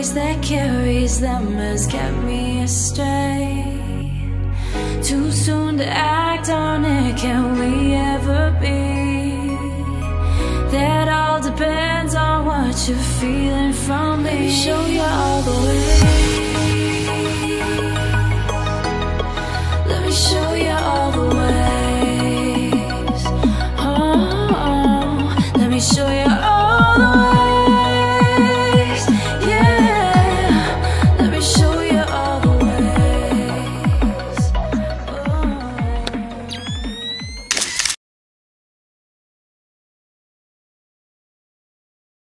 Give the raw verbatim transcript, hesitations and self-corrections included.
voice that carries them has kept me astray. Too soon to act on it, can we ever be? That all depends on what you're feeling from me. Let me show you all the way. Let me show you